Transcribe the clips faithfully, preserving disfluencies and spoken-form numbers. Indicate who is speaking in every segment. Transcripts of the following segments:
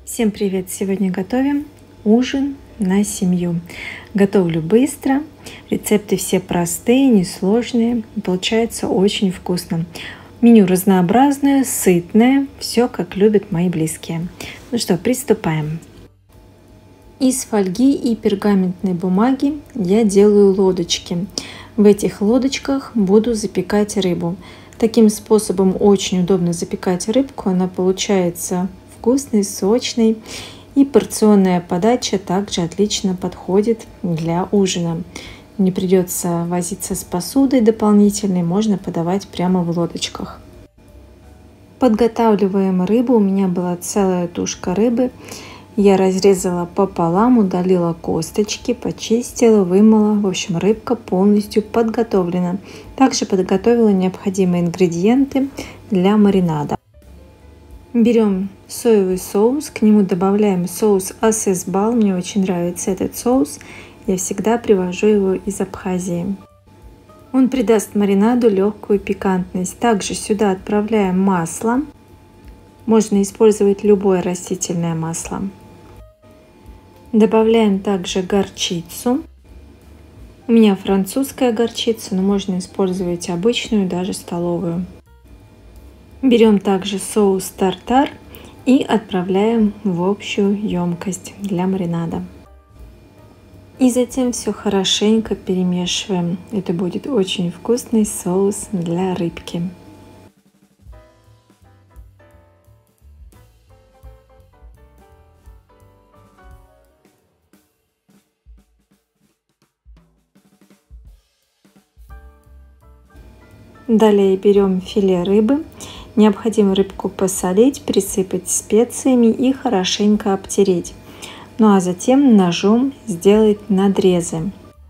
Speaker 1: Всем привет! Сегодня готовим ужин на семью. Готовлю быстро, рецепты все простые, несложные, получается очень вкусно. Меню разнообразное, сытное, все как любят мои близкие. Ну что, приступаем. Из фольги и пергаментной бумаги я делаю лодочки. В этих лодочках буду запекать рыбу. Таким способом очень удобно запекать рыбку, она получается вкусной, сочной, и порционная подача также отлично подходит для ужина. Не придется возиться с посудой дополнительной, можно подавать прямо в лодочках. Подготавливаем рыбу. У меня была целая тушка рыбы. Я разрезала пополам, удалила косточки, почистила, вымыла. В общем, рыбка полностью подготовлена. Также подготовила необходимые ингредиенты для маринада. Берем соевый соус, к нему добавляем соус асесбал. Мне очень нравится этот соус. Я всегда привожу его из Абхазии. Он придаст маринаду легкую пикантность. Также сюда отправляем масло. Можно использовать любое растительное масло. Добавляем также горчицу. У меня французская горчица, но можно использовать обычную, даже столовую. Берем также соус тартар и отправляем в общую емкость для маринада. И затем все хорошенько перемешиваем. Это будет очень вкусный соус для рыбки. Далее берем филе рыбы. Необходимо рыбку посолить, присыпать специями и хорошенько обтереть. Ну а затем ножом сделать надрезы.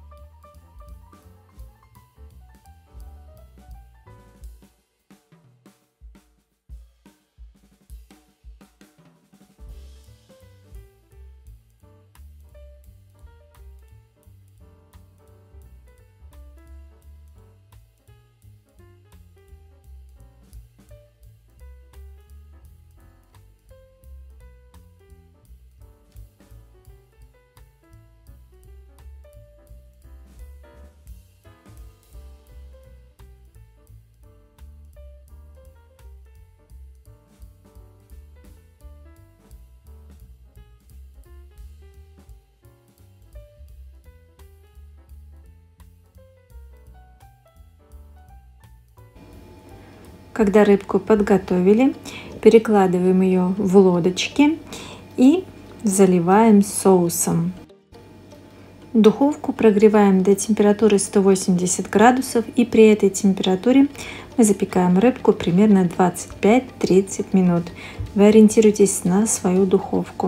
Speaker 1: Когда рыбку подготовили, перекладываем ее в лодочки и заливаем соусом. Духовку прогреваем до температуры сто восемьдесят градусов, и при этой температуре мы запекаем рыбку примерно двадцать пять — тридцать минут. Вы ориентируйтесь на свою духовку.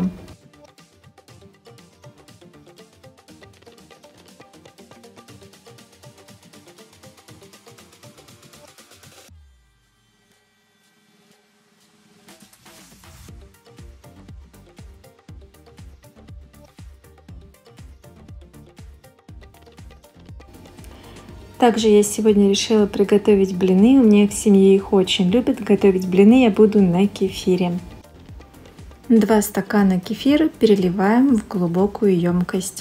Speaker 1: Также я сегодня решила приготовить блины. У меня в семье их очень любят. Готовить блины я буду на кефире. Два стакана кефира переливаем в глубокую емкость.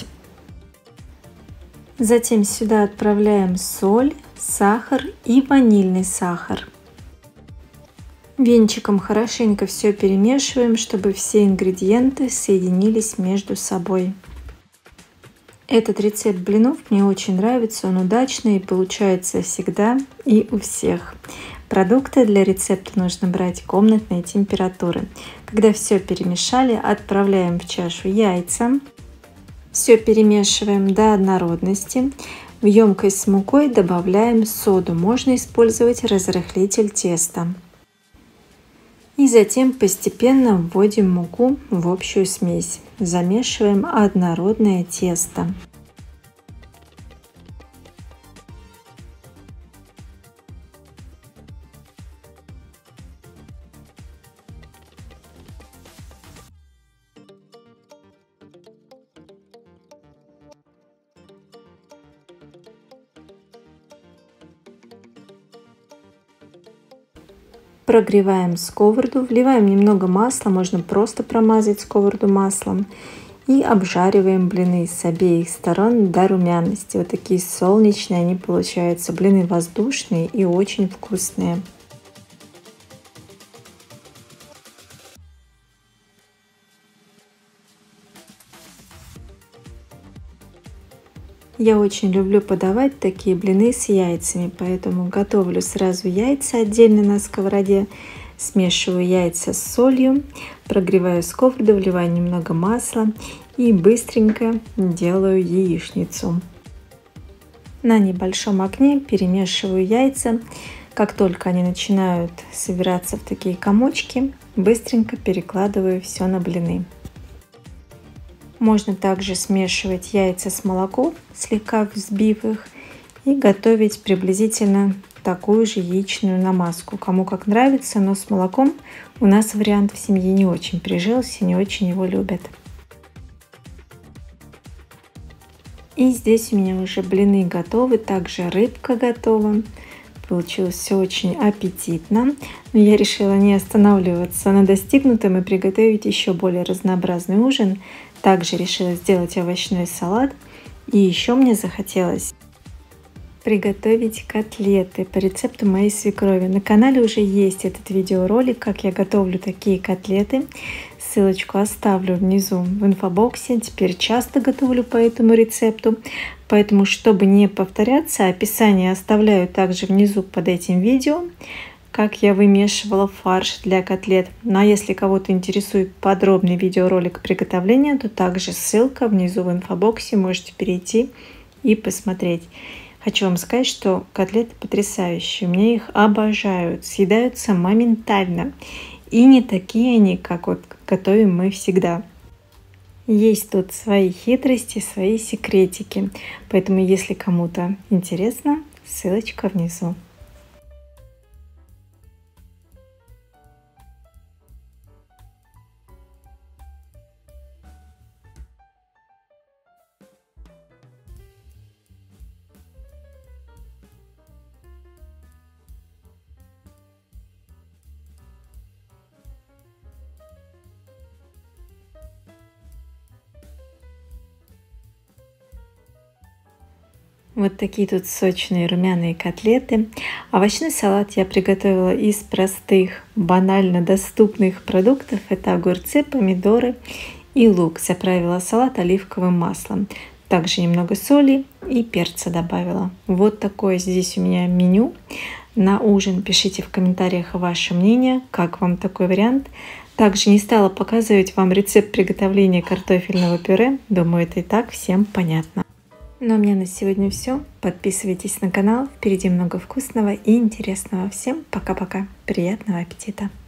Speaker 1: Затем сюда отправляем соль, сахар и ванильный сахар. Венчиком хорошенько все перемешиваем, чтобы все ингредиенты соединились между собой. Этот рецепт блинов мне очень нравится, он удачный и получается всегда и у всех. Продукты для рецепта нужно брать комнатной температуры. Когда все перемешали, отправляем в чашу яйца. Все перемешиваем до однородности. В емкость с мукой добавляем соду. Можно использовать разрыхлитель теста. И затем постепенно вводим муку в общую смесь. Замешиваем однородное тесто. Прогреваем сковороду, вливаем немного масла, можно просто промазать сковороду маслом. И обжариваем блины с обеих сторон до румяности. Вот такие солнечные они получаются. Блины воздушные и очень вкусные. Я очень люблю подавать такие блины с яйцами, поэтому готовлю сразу яйца отдельно на сковороде. Смешиваю яйца с солью, прогреваю сковороду, вливаю немного масла и быстренько делаю яичницу. На небольшом огне перемешиваю яйца. Как только они начинают собираться в такие комочки, быстренько перекладываю все на блины. Можно также смешивать яйца с молоком, слегка взбив их, и готовить приблизительно такую же яичную намазку. Кому как нравится, но с молоком у нас вариант в семье не очень прижился, не очень его любят. И здесь у меня уже блины готовы, также рыбка готова. Получилось все очень аппетитно, но я решила не останавливаться на достигнутом и приготовить еще более разнообразный ужин. Также решила сделать овощной салат, и еще мне захотелось приготовить котлеты по рецепту моей свекрови. На канале уже есть этот видеоролик, как я готовлю такие котлеты. Ссылочку оставлю внизу в инфобоксе. Теперь часто готовлю по этому рецепту, поэтому, чтобы не повторяться, описание оставляю также внизу под этим видео, как я вымешивала фарш для котлет. Ну а если кого-то интересует подробный видеоролик приготовления, то также ссылка внизу в инфобоксе, можете перейти и посмотреть. Хочу вам сказать, что котлеты потрясающие, мне их обожают, съедаются моментально. И не такие они, как вот готовим мы всегда. Есть тут свои хитрости, свои секретики. Поэтому, если кому-то интересно, ссылочка внизу. Вот такие тут сочные румяные котлеты. Овощной салат я приготовила из простых, банально доступных продуктов. Это огурцы, помидоры и лук. Заправила салат оливковым маслом. Также немного соли и перца добавила. Вот такое здесь у меня меню на ужин. Пишите в комментариях ваше мнение, как вам такой вариант. Также не стала показывать вам рецепт приготовления картофельного пюре. Думаю, это и так всем понятно. Ну а у меня на сегодня все. Подписывайтесь на канал. Впереди много вкусного и интересного. Всем пока-пока. Приятного аппетита!